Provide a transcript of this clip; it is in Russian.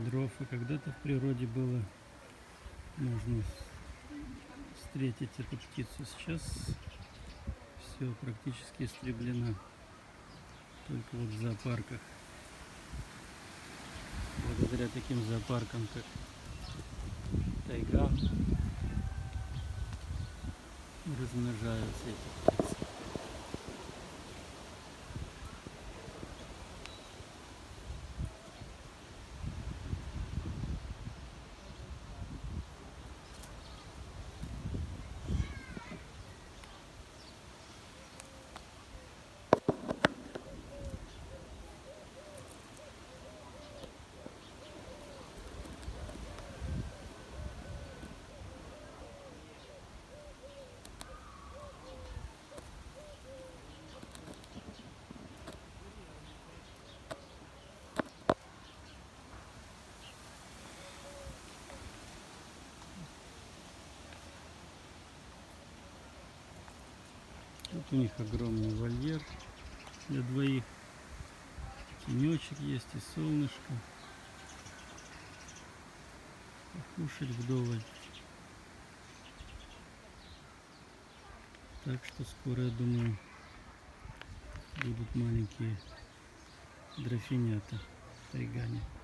дров. И когда-то в природе было можно встретить эту птицу. Сейчас все практически истреблено. Только вот в зоопарках. Благодаря таким зоопаркам, как Тайган, размножаются эти птицы. Тут у них огромный вольер для двоих. Тенечек есть и солнышко. Покушать вдоволь. Так что скоро, я думаю, будут маленькие дрофинята в Тайгане.